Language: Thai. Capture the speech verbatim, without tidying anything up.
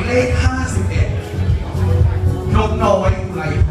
เลขห้าสิบเอ็ดนกน้อยอุไรพ